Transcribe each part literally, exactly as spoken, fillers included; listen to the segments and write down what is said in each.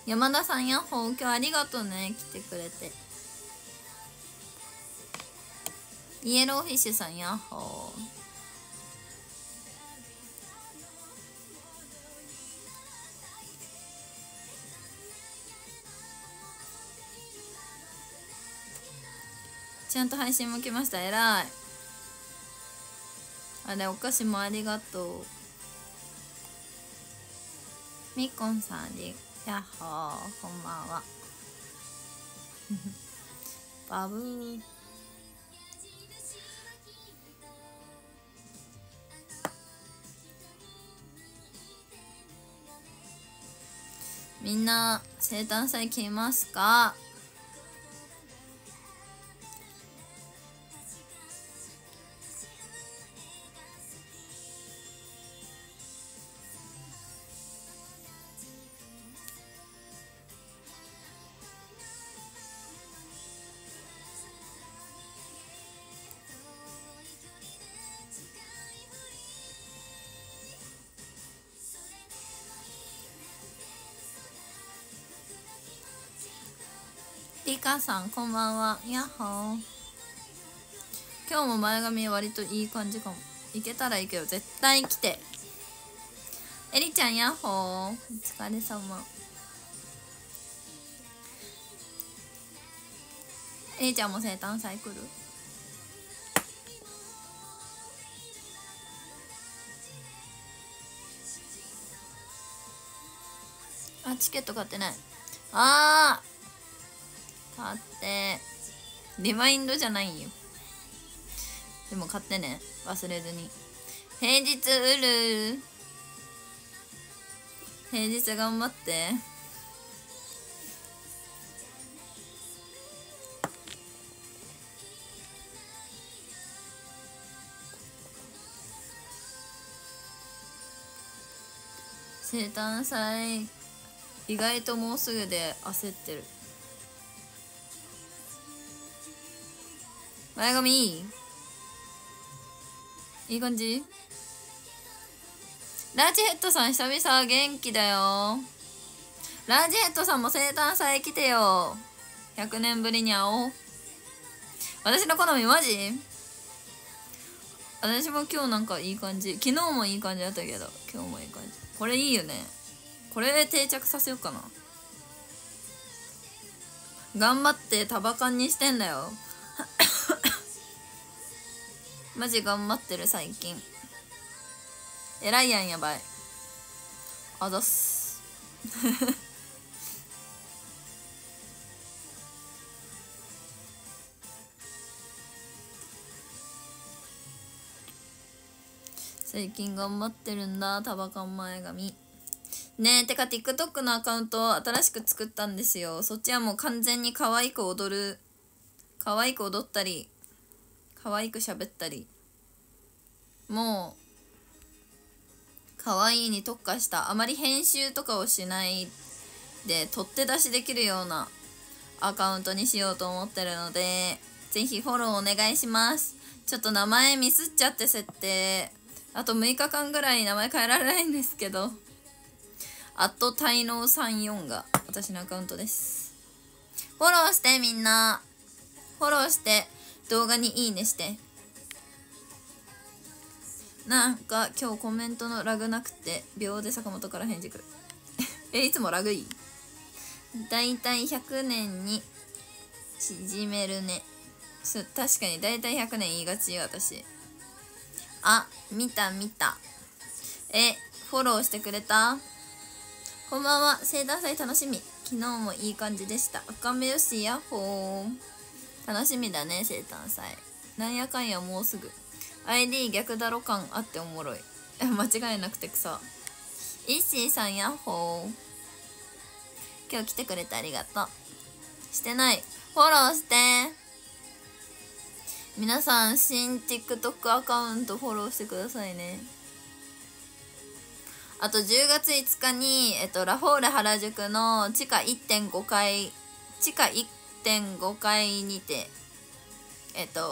山田さんやっほー、今日ありがとうね、来てくれて。イエローフィッシュさんやっほー。ちゃんと配信も来ました。えらい。あれ、お菓子もありがとう。みっこんさんありやっほー、こんばんは。バブー。みんな生誕祭来ますか？リカさんこんばんは。やっほー。今日も前髪割といい感じかも。いけたらいいけど絶対来て。エリちゃんやっほー、お疲れ様。エリちゃんも生誕祭来る？あ、チケット買ってない。あー買って。リマインドじゃないよ。でも買ってね、忘れずに。平日うる。平日頑張って。生誕祭意外ともうすぐで焦ってる。前髪いい？いい感じ？ラージヘッドさん久々元気だよ。ラージヘッドさんも生誕祭来てよ。ひゃくねんぶりに会おう。私の好みマジ？私も今日なんかいい感じ。昨日もいい感じだったけど今日もいい感じ。これいいよね。これ定着させようかな。頑張ってタバカンにしてんだよマジ頑張ってる最近。えらいやん、やばい。あざっす最近頑張ってるんだ、タバカン前髪。ねえ、てか TikTok のアカウント新しく作ったんですよ。そっちはもう完全に可愛く踊る、可愛く踊ったり可愛く喋ったり、もう可愛いに特化した、あまり編集とかをしないで取って出しできるようなアカウントにしようと思ってるので、ぜひフォローお願いします。ちょっと名前ミスっちゃって設定、あとむいかかんぐらい名前変えられないんですけど、あと滞納さんじゅうよんが私のアカウントです。フォローしてみんな。フォローして動画にいいねして。なんか今日コメントのラグなくて秒で坂本から返事くるえ、いつもラグいい？だいたいひゃくねんに縮めるね。そ確かにだいたいひゃくねん言いがちよ私。あ、見た見た。え、フォローしてくれた？こんばんは。生誕祭楽しみ。昨日もいい感じでした。あかめよしやっほー。楽しみだね生誕祭。なんやかんやもうすぐ。アイディー 逆だろ感あっておもろい間違いなくて草。イッシーさんやっほー。今日来てくれてありがとう。してない。フォローして。皆さん新 TikTok アカウントフォローしてくださいね。あとじゅうがついつかに、えっと、ラフォーレ原宿の地下 いってんご 階地下 いってんご 階にてえっと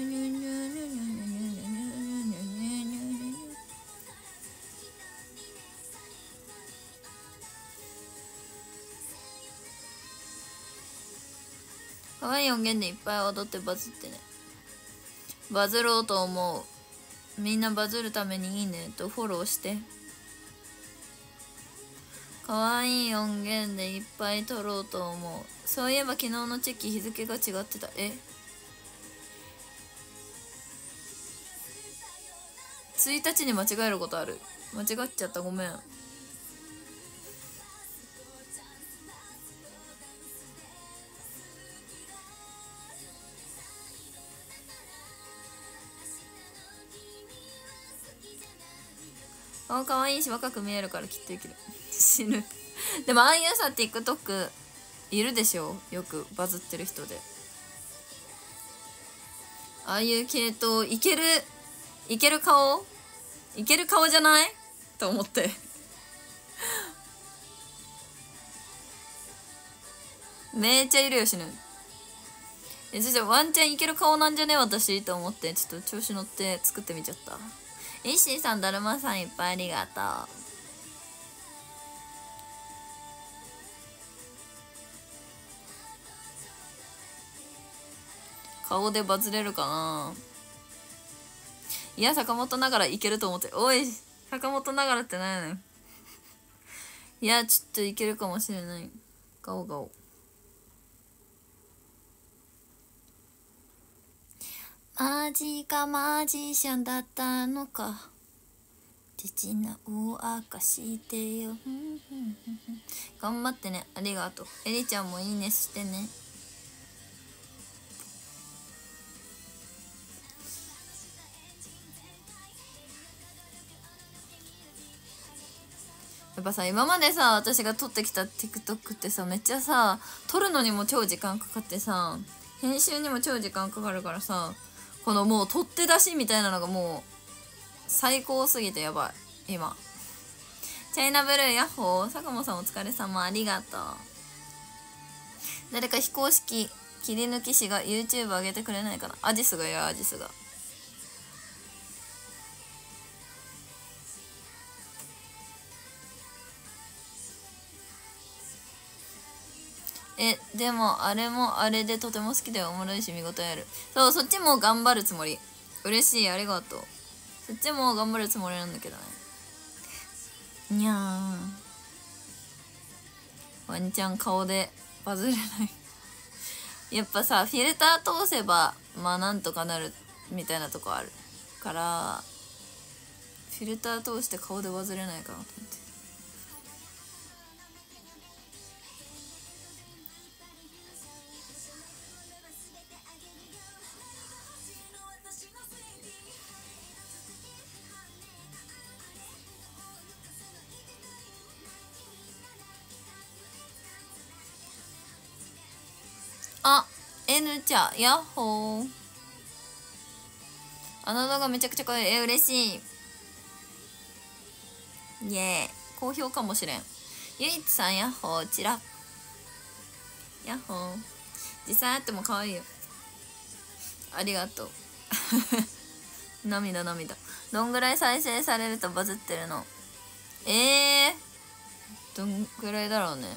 可愛い音源でいっぱい踊ってバズってね。バズろうと思う。みんなバズるためにいいねとフォローして。可愛い音源でいっぱい撮ろうと思う。そういえば昨日のチェキ日付が違ってた。えついたちに間違えることある。間違っちゃった、ごめん。顔かわいいし若く見えるからきっといける。死ぬ。でもああいうさ TikTok いるでしょ、よくバズってる人で。ああいう系統いけるいける顔いける顔じゃないと思ってめっちゃいるよ。死ぬ。えじゃあワンチャンいける顔なんじゃね私と思ってちょっと調子乗って作ってみちゃった。イッシーさん、だるまさんいっぱいありがとう。顔でバズれるかな。いや坂本ながらいけると思って。おい坂本ながらって何やねんいやちょっといけるかもしれない。顔顔マジかマジシャンだったのか。父のを明かしてよ頑張ってね。ありがとう。エリちゃんもいいねしてね。やっぱさ今までさ私が撮ってきた TikTok ってさめっちゃさ撮るのにも超時間かかってさ編集にも超時間かかるからさこのもう取って出しみたいなのがもう最高すぎてやばい今。チャイナブルーヤッホー。坂本さんお疲れ様ありがとう。誰か非公式切り抜き師が YouTube 上げてくれないかな。アジスがやアジスがえでもあれもあれでとても好きでおもろいし見応えある。そうそっちも頑張るつもり。嬉しいありがとう。そっちも頑張るつもりなんだけどね。にゃーんワンチャン顔でバズれないやっぱさフィルター通せばまあなんとかなるみたいなとこあるからフィルター通して顔でバズれないかなと思って。あ、N ちゃん、ヤッホー。あの動画めちゃくちゃ可愛い。え、嬉しい。イエーイ。好評かもしれん。ゆいつさん、ヤッホー、チラ。ヤッホー。実際あっても可愛いよ。ありがとう。涙涙。どんぐらい再生されるとバズってるの？えー。どんぐらいだろうね。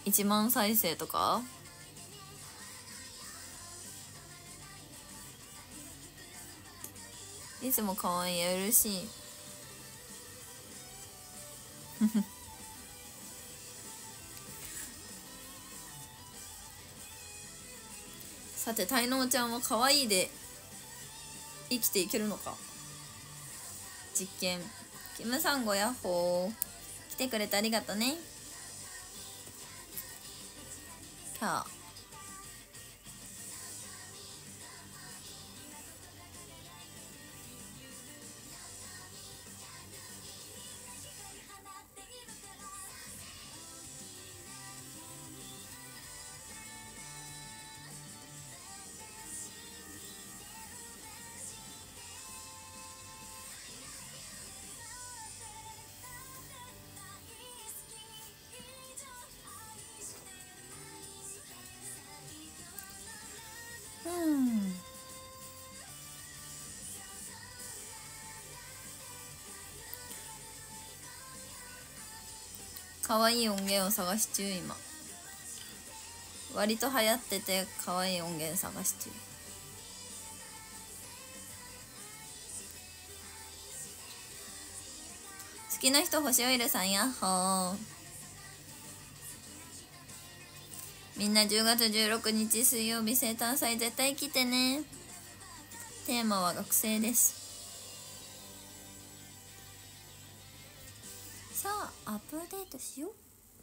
いちまん再生とか。いつも可愛い、嬉しい。さて、滞納ちゃんは可愛いで生きていけるのか。実験。キムサンゴヤッホー、来てくれてありがとね。さあ、うん可愛い音源を探し中。今割と流行ってて可愛い音源探し中。好きな人星オイルさん、やっほー。みんなじゅうがつじゅうろくにち水曜日生誕祭絶対来てね。テーマは学生です。さあアップデートしよう。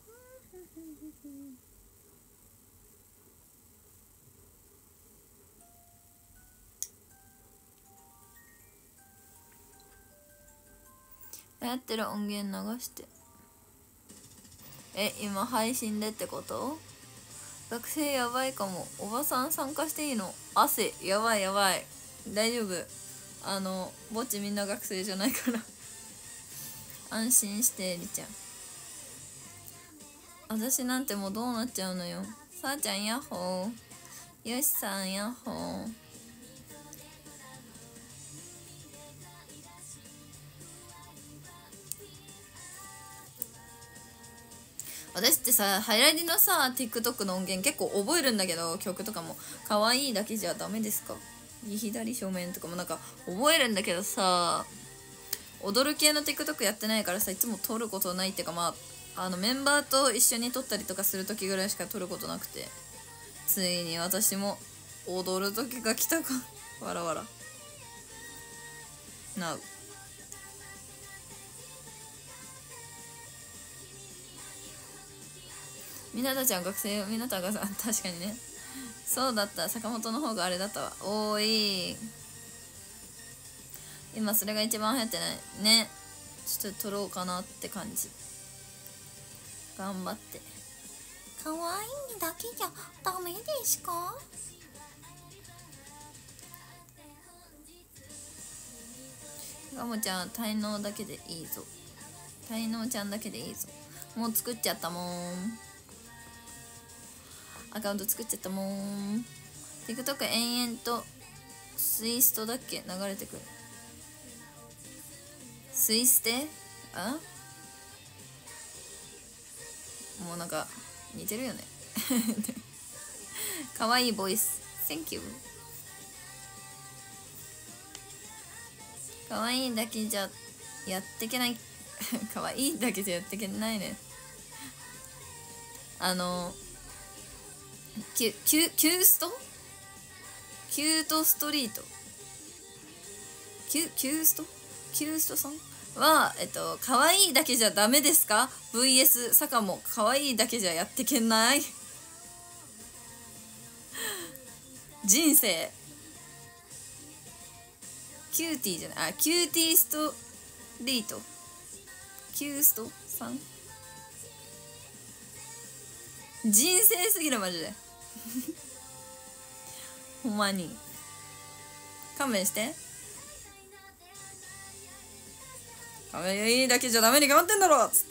流行ってる音源流して。え、今配信でってこと？学生やばいかも。おばさん参加していいの？汗やばいやばい。大丈夫、あのぼっちみんな学生じゃないから安心してりちゃん。私なんてもうどうなっちゃうのよ。さあちゃんやっほー。よしさんやっほー。私ってさ、ハイライディのさ TikTok の音源結構覚えるんだけど、曲とかも可愛いだけじゃダメですか？右左正面とかもなんか覚えるんだけどさ、踊る系の TikTok やってないからさ、いつも撮ることないっていうか、まああのメンバーと一緒に撮ったりとかする時ぐらいしか撮ることなくて、ついに私も踊る時が来たかわらわらなう。みなたちゃん学生よ。みなたがさ、確かにね。そうだった、坂本の方があれだったわ。おーい、今それが一番流行ってないね。ちょっと撮ろうかなって感じ。頑張って。可愛いだけじゃダメですか？ガモちゃん滞納だけでいいぞ。滞納ちゃんだけでいいぞ。もう作っちゃったもん。アカウント作っちゃったもん。 TikTok 延々とスイストだっけ流れてくる。スイステあもうなんか似てるよねかわいいボイス Thank you。 かわいいだけじゃやってけないかわいいだけじゃやってけないね。あのキュキュキューストキュートストリートキュキューストキューストさんは、えっと、可愛いだけじゃダメですか ブイエス 坂も可愛いだけじゃやってけない人生キューティーじゃない、あ、キューティーストリートキューストさん人生すぎるマジでほんまに勘弁して。可愛いだけじゃダメに決まってんだろっつって、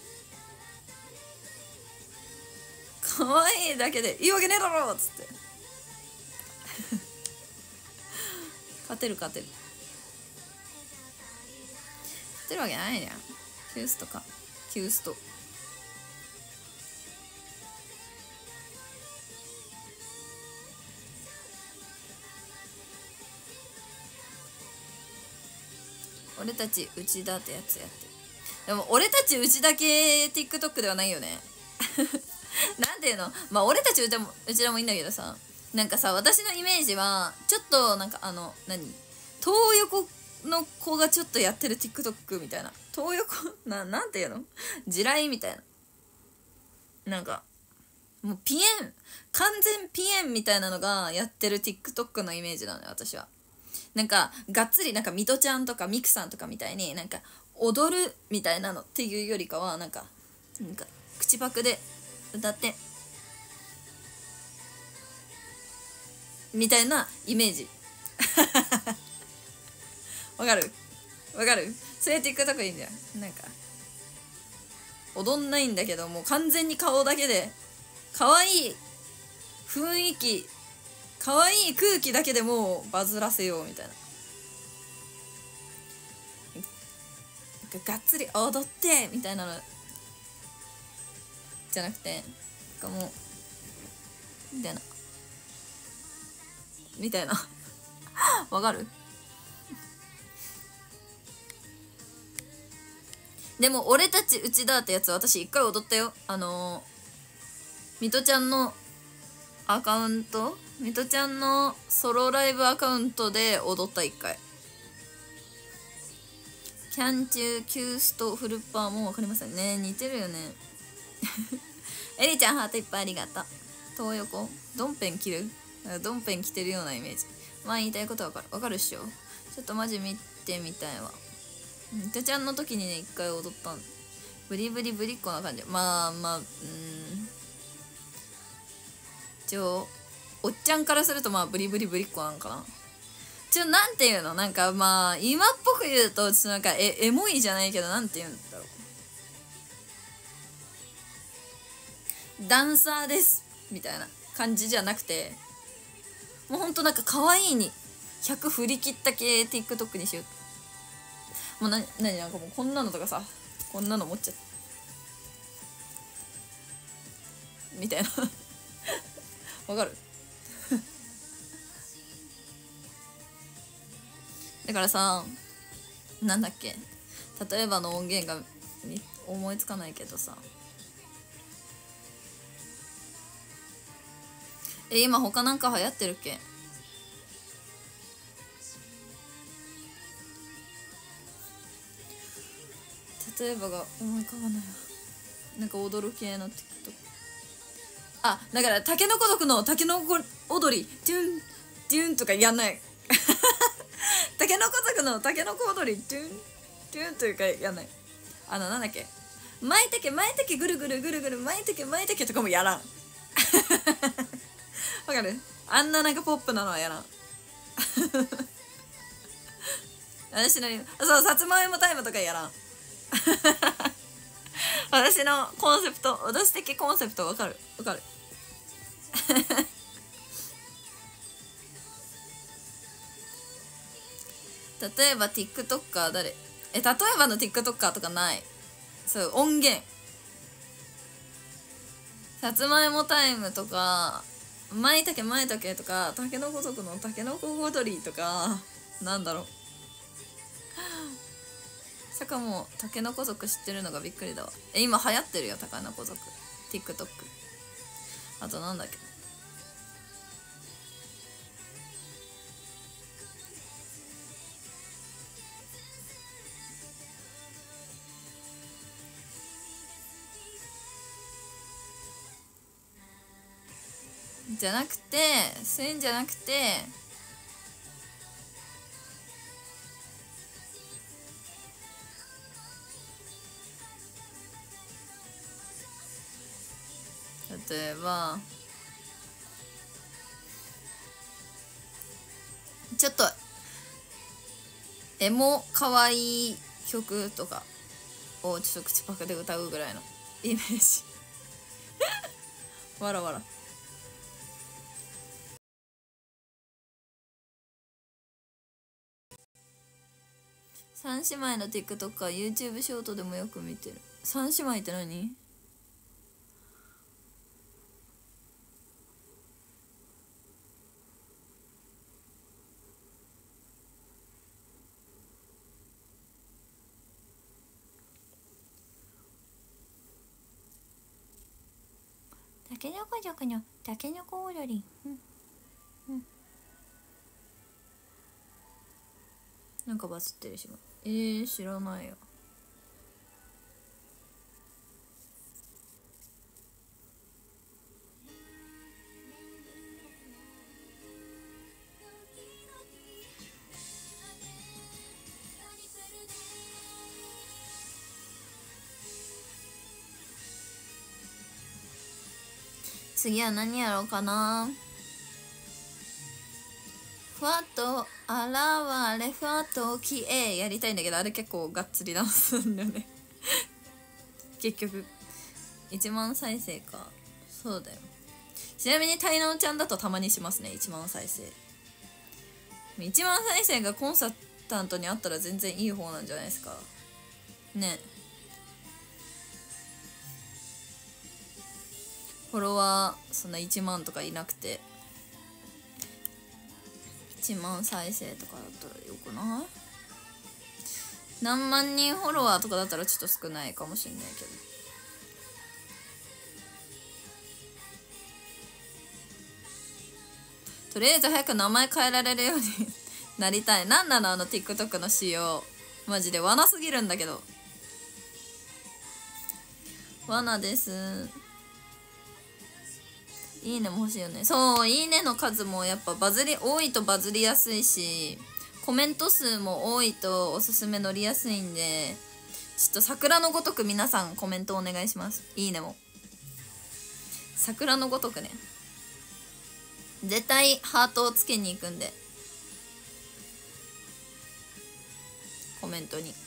可愛いだけでいいわけねえだろっつって勝てる勝てる勝てるわけないじゃん。キューストかキュースト俺たちうちだってやつやってる。でも俺たちうちだけ TikTok ではないよね。なんていうの、まあ俺たちうちらもうちらもいいんだけどさ、なんかさ、私のイメージはちょっとなんかあの何東横の子がちょっとやってる TikTok みたいな、東横な、なんていうの、地雷みたいな、なんかもうピエン、完全ピエンみたいなのがやってる TikTok のイメージなのよ私は。なんかがっつりなんかミトちゃんとかミクさんとかみたいになんか踊るみたいなのっていうよりかは、なんかなんか口パクで歌ってみたいなイメージ。わかるわかる、そういう TikTok いいんだよ。なんか踊んないんだけどもう完全に顔だけで可愛い雰囲気、可愛い空気だけでもうバズらせようみたいな。なんかがっつり踊ってみたいなのじゃなくて、なんかもうみたいなみたいな。わかる。でも俺たちうちだってやつ私一回踊ったよ。あのー、ミトちゃんのアカウント、ミトちゃんのソロライブアカウントで踊った一回。キャンチューキューストフルパーも分かりませんね。似てるよね。エリちゃんハートいっぱいありがとう。東横ドンペン着る、ドンペン着てるようなイメージ。まあ言いたいことわかるわかるっしょ。ちょっとマジ見てみたいわ。ミトちゃんの時にね一回踊ったん。ブリブリブリっ子な感じ。まあまあうん、一応おっちゃんからするとまあブリブリブリっ子なんかな。ちょなんていうの、なんかまあ今っぽく言うとちょっとなんかエエモいじゃないけど、なんて言うんだろう、ダンサーですみたいな感じじゃなくて、もうほんとなんか可愛いにひゃく振り切った系 TikTok にしよう。もうななになんかもうこんなのとかさ、こんなの持っちゃってみたいな。わかる。だからさ、なんだっけ、例えばの音源が思いつかないけどさ、え今他なんか流行ってるっけ。例えばが思い浮かばないわ。なんか踊る系の TikTok。 あ、だからタケノコ族のタケノコ踊りデュンデュンとかやんない。タケノコ族のタケノコ踊りデュンデュンというかやんない。あのなんだっけ、まいたけまいたけぐるぐるぐるぐるまいたけまいたけとかもやらん。わかる、あんななんかポップなのはやらん。私のそうさつまいもタイムとかやらん。私のコンセプト、私的コンセプトわかるわかる。例えば TikToker 誰、え例えばの TikToker とかない。そう音源、さつまいもタイムとかまいたけまいたけとかたけのこ族のたけのこ踊りとか、なんだろう、さかもたけのこ族知ってるのがびっくりだわ。え今流行ってるよたけのこ族 TikTok。 あとなんだっけ、じゃなくてそういうんじゃなくて、例えばちょっとエモかわいい曲とかをちょっと口パクで歌うぐらいのイメージ。わらわら。三姉妹の TikTok は YouTube ショートでもよく見てる。三姉妹って何？ けのこ族のたけのこ踊り。うんうんなんかバズってるしまえー、知らないよ。次は何やろうかな。ふわっと現れふわっと消えやりたいんだけど、あれ結構がっつりダンスなんだよね結局いちまん再生か。そうだよ。ちなみにたいなおちゃんだとたまにしますね。いちまん再生いちまん再生がコンサータントにあったら全然いい方なんじゃないですかね。フォロワーそんないちまんとかいなくていちまん再生とかだったらよくない？何万人フォロワーとかだったらちょっと少ないかもしれないけど、とりあえず早く名前変えられるようになりたい。なんなのあの TikTok の仕様マジで罠すぎるんだけど。罠です。いいねも欲しいよね。そう、いいねの数もやっぱバズり多いとバズりやすいし、コメント数も多いとおすすめ乗りやすいんで、ちょっと桜のごとく皆さんコメントお願いします。いいねも桜のごとくね。絶対ハートをつけに行くんで、コメントに。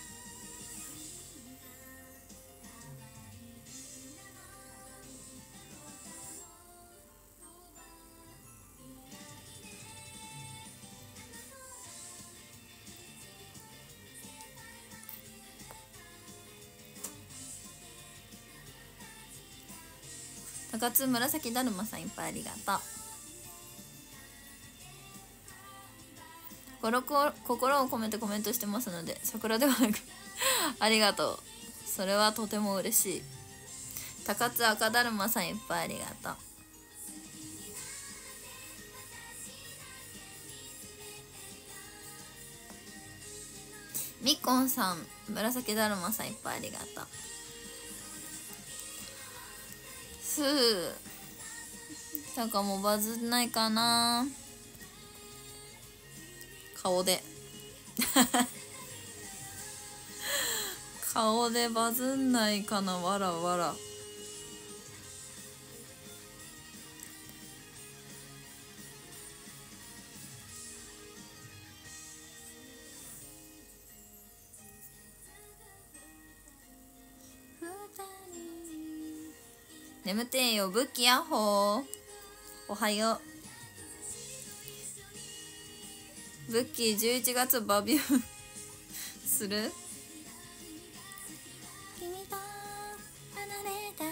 高津紫だるまさんいっぱいありがとう。心を込めてコメントしてますので、桜ではなくありがとう。それはとても嬉しい。高津赤だるまさんいっぱいありがとう。みっこんさん紫だるまさんいっぱいありがとう。ふうさかもバズんないかな。顔で顔でバズんないかな。わらわら。眠てえよブッキヤッホー。おはよう。ブッキーじゅういちがつバビューする？君と離れたくない。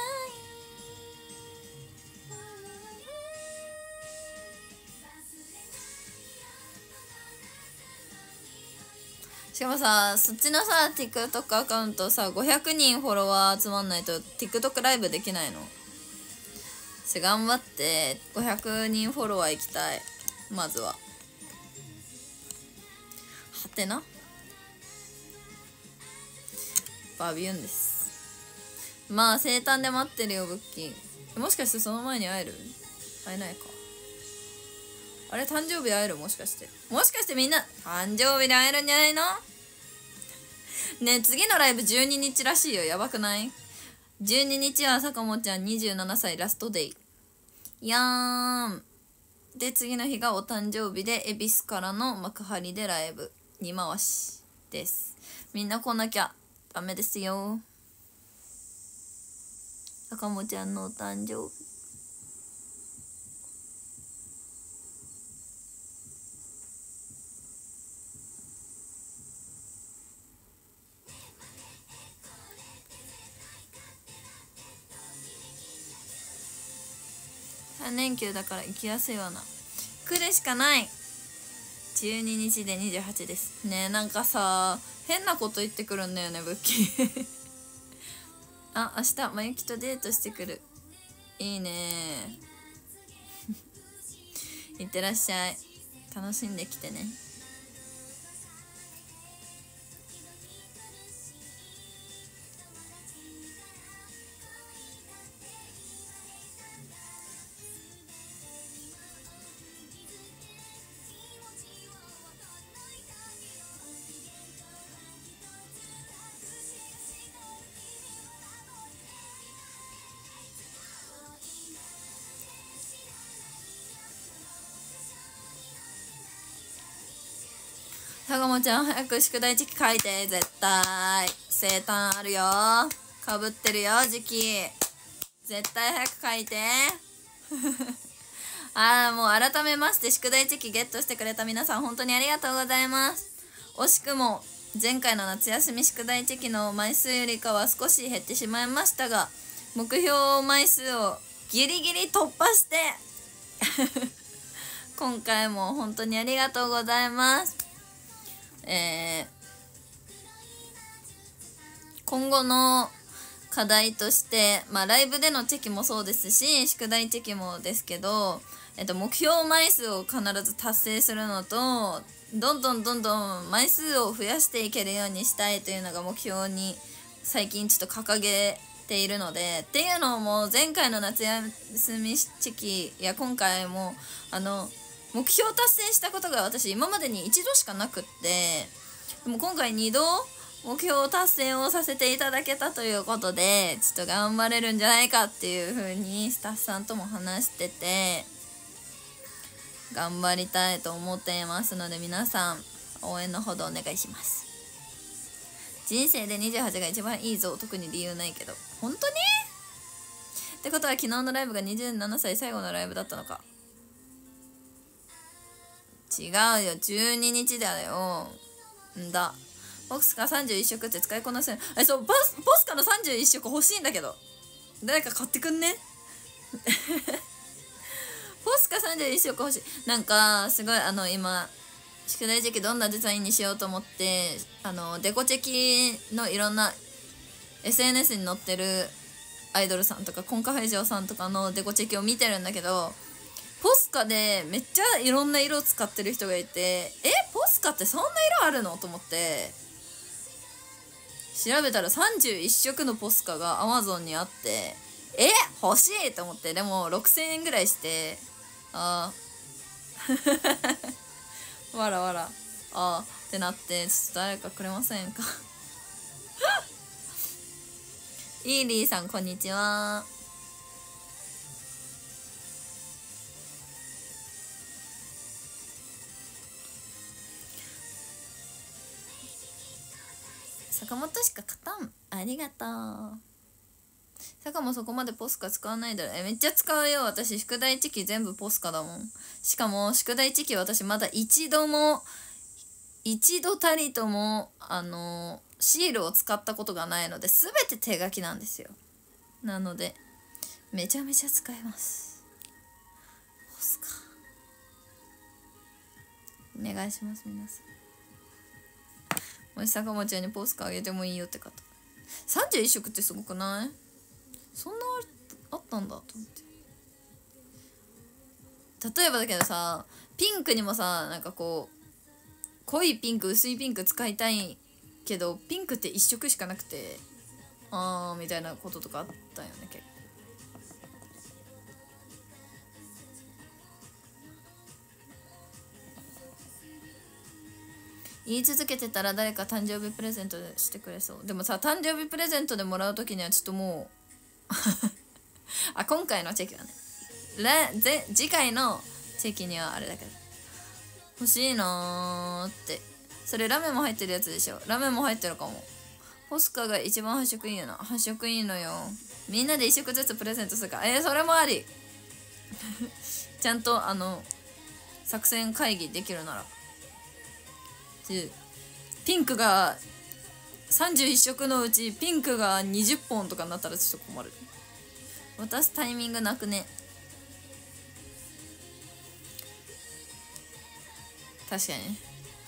しかもさ、そっちのさ TikTok アカウントさごひゃくにんフォロワー集まんないと TikTok ライブできないの。し頑張ってごひゃくにんフォロワーいきたい。まずははてなバビューンです。まあ生誕で待ってるよブッキー。もしかしてその前に会える？会えないか。あれ誕生日会える？もしかしてもしかしてみんな誕生日で会えるんじゃないの？ねえ次のライブじゅうににちらしいよ。やばくない？じゅうににちはさかもちゃんにじゅうななさいラストデイやーんで、次の日がお誕生日で恵比寿からの幕張でライブに回しです。みんな来なきゃダメですよ。さかもちゃんのお誕生日さんれんきゅうだから行きやすいわな。来るしかない。じゅうににちでにじゅうはちですね。なんかさ変なこと言ってくるんだよねブッキーあ、明日まゆきとデートしてくる。 いいねいってらっしゃい。楽しんできてね。さがもちゃん早く宿題時期書いて。絶対生誕あるよ。かぶってるよ時期。絶対早く書いてあーもう改めまして宿題時期ゲットしてくれた皆さん本当にありがとうございます。惜しくも前回の夏休み宿題時期の枚数よりかは少し減ってしまいましたが、目標枚数をギリギリ突破して今回も本当にありがとうございます。えー、今後の課題として、まあ、ライブでのチェキもそうですし宿題チェキもですけど、えっと、目標枚数を必ず達成するのと、どんどんどんどん枚数を増やしていけるようにしたいというのが目標に最近ちょっと掲げているので、っていうのも前回の夏休みチェキや今回もあの目標達成したことが私今までに一度しかなくって、でも今回にど目標達成をさせていただけたということで、ちょっと頑張れるんじゃないかっていう風にスタッフさんとも話してて、頑張りたいと思っていますので、皆さん応援のほどお願いします。人生でにじゅうはちが一番いいぞ。特に理由ないけど。本当にってことは昨日のライブがにじゅうななさい最後のライブだったのか。違うよ、じゅうににちだよ。んだ。ポスカさんじゅういっしょくって使いこなせる。え、そう、ポス、ポスカのさんじゅういっしょく欲しいんだけど。誰か買ってくんねポスカさんじゅういっしょく欲しい。なんか、すごい、あの、今、宿題時期どんなデザインにしようと思って、あの、デコチェキのいろんな エスエヌエス に載ってるアイドルさんとか、コンカフェジョーさんとかのデコチェキを見てるんだけど、ポスカでめっちゃいろんな色を使ってる人がいて、えポスカってそんな色あるのと思って調べたらさんじゅういっしょくのポスカが アマゾン にあって、え欲しいと思って、でもろくせんえんぐらいして、ああわらわらあーってなって、ちょっと誰かくれませんかイーリーさんこんにちは。坂本しか勝たん。ありがとう。坂もそこまでポスカ使わないだろ。えめっちゃ使うよ私。宿題チキ全部ポスカだもん。しかも宿題チキ私まだ一度も一度たりともあのシールを使ったことがないので、全て手書きなんですよ。なのでめちゃめちゃ使えます。ポスカお願いします皆さん。もし坂本ちゃんにポスカあげてもいいよって方。さんじゅういっしょくってすごくない？そんなあったんだと思って。例えばだけどさ、ピンクにもさ、なんかこう濃いピンク薄いピンク使いたいけど、ピンクっていっしょくしかなくて、あーみたいなこととかあったよね結構。言い続けてたら誰か誕生日プレゼントしてくれそう。でもさ、誕生日プレゼントでもらう時にはちょっともうあ、今回のチェキはね、ぜ次回のチェキにはあれだけど欲しいなーって。それラメも入ってるやつでしょ。ラメも入ってるかも。ポスカが一番発色いいよな。発色いいのよ。みんなで一色ずつプレゼントするから。えー、それもありちゃんとあの作戦会議できるなら。ピンクがさんじゅういっしょくのうちピンクがにじゅっぽんとかになったらちょっと困る。渡すタイミングなくね。確かに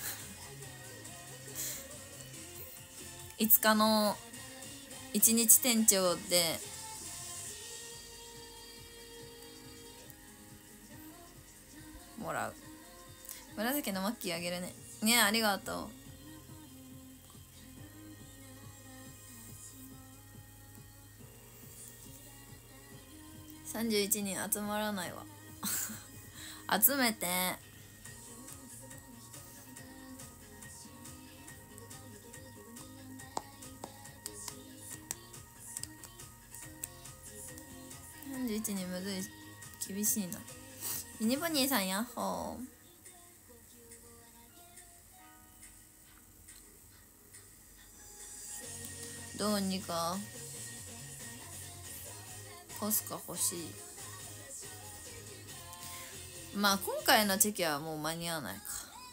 いつかのいちにち店長でもらう。紫のマッキーあげるね。ね、ありがとう。さんじゅういちにん集まらないわ集めて。さんじゅういちにんむずい、厳しいな。ミニポニーさんやっほー。どうにかポスカ欲しい。まあ今回のチェキはもう間に合わないか。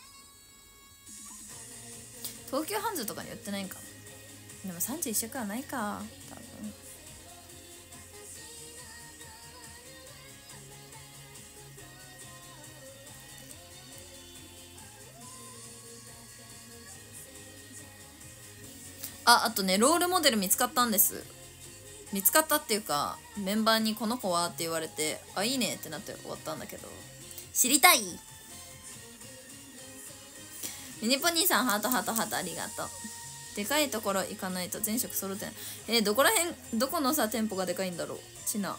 東急ハンズとかに売ってないんか。でもさんじゅういっ色はないか多分。あ、あとね、ロールモデル見つかったんです。見つかったっていうか、メンバーにこの子はって言われて、あ、いいねってなって終わったんだけど、知りたい。ミニポニーさん、ハートハートハートありがとう。でかいところ行かないと全色揃ってない。えー、どこら辺、どこのさ店舗がでかいんだろう。ちな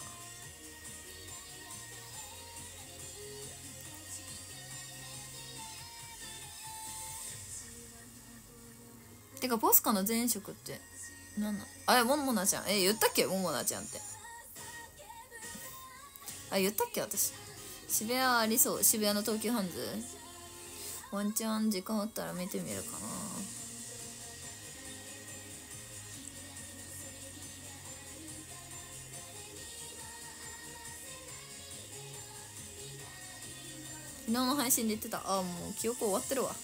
てかポスカの全色ってなんなん。あれ、ももなちゃん。え言ったっけ、ももなちゃんって。あ、言ったっけ私。渋谷ありそう。渋谷の東急ハンズ。ワンチャン時間あったら見てみるかな。昨日の配信で言ってた。あ、もう記憶終わってるわ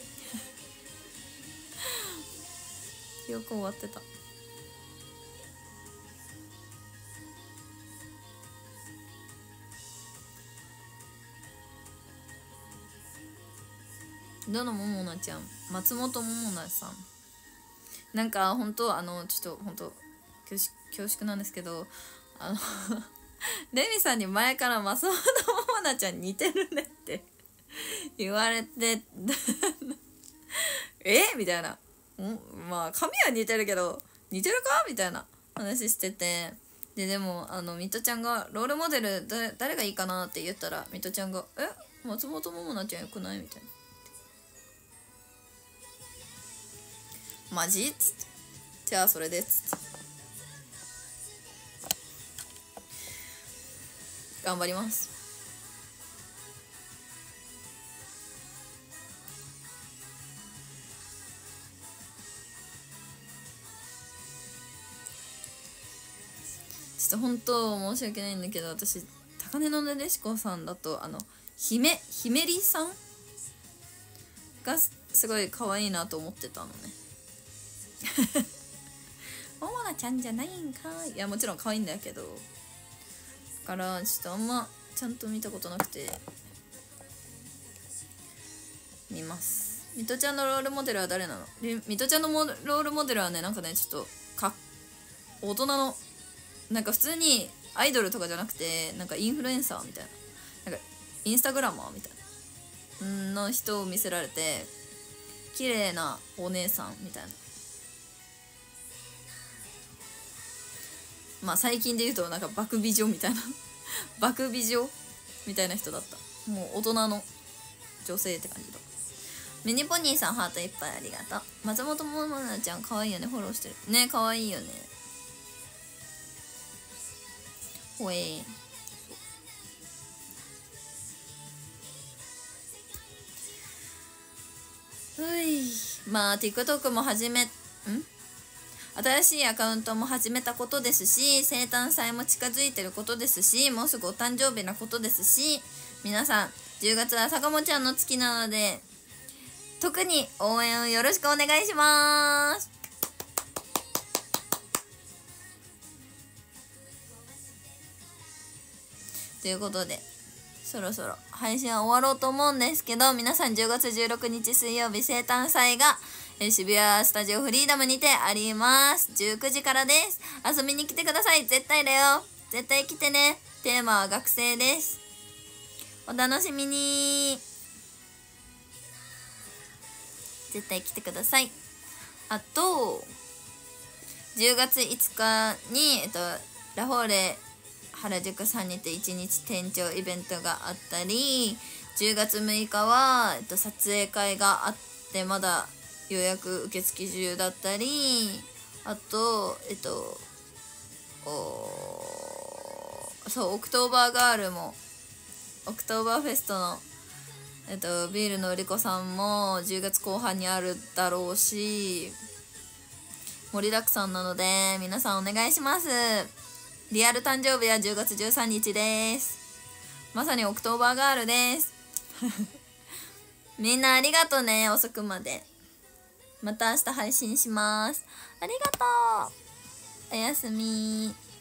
記憶終わってた。どのももなちゃん、松本ももなさん。なんか本当あのちょっと本当恐縮恐縮なんですけど、あのレミさんに前から松本ももなちゃん似てるねって言われてえみたいな。んまあ髪は似てるけど似てるかみたいな話してて、ででもあのミトちゃんがロールモデル誰誰がいいかなって言ったら、ミトちゃんがえ松本ももなちゃんよくないみたいな。マジっつって、じゃあそれでっつって頑張ります。ちょっと本当申し訳ないんだけど、私高根のねでしこさんだとあの姫姫りさんがすごい可愛いなと思ってたのねももなちゃんじゃないんかい。いやもちろん可愛いんだけど、だからちょっとあんまちゃんと見たことなくて見ます。ミトちゃんのロールモデルは誰なの。ミトちゃんのロールモデルはね、なんかねちょっとか大人のなんか普通にアイドルとかじゃなくて、なんかインフルエンサーみたいな、なんかインスタグラマーみたいなの人を見せられて、綺麗なお姉さんみたいな。まあ最近で言うとなんか爆美女みたいな爆美女みたいな人だった。もう大人の女性って感じだ。ミニポニーさんハートいっぱいありがとう。松本ももなちゃん可愛いよね、フォローしてるね。可愛いよね。ほえーうい。まあ TikTok も始めん新しいアカウントも始めたことですし、生誕祭も近づいてることですし、もうすぐお誕生日なことですし、皆さんじゅうがつはさかもちゃんの月なので特に応援をよろしくお願いします。ということでそろそろ配信は終わろうと思うんですけど、皆さんじゅうがつじゅうろくにち水曜日生誕祭がえ渋谷スタジオフリーダムにてあります。じゅうくじからです。遊びに来てください。絶対だよ。絶対来てね。テーマは学生です。 お楽しみに。絶対来てください。あとじゅうがついつかに、えっと、ラフォーレ原宿さんにていちにち店長イベントがあったり、じゅうがつむいかは、えっと、撮影会があってまだ予約受付中だったり、あとえっとおそうオクトーバーガールもオクトーバーフェストの、えっと、ビールの売り子さんもじゅうがつこう半にあるだろうし、盛りだくさんなので皆さんお願いします。リアル誕生日はじゅうがつじゅうさんにちです。まさにオクトーバーガールですみんなありがとね、遅くまで。また明日配信します。ありがとう。おやすみ。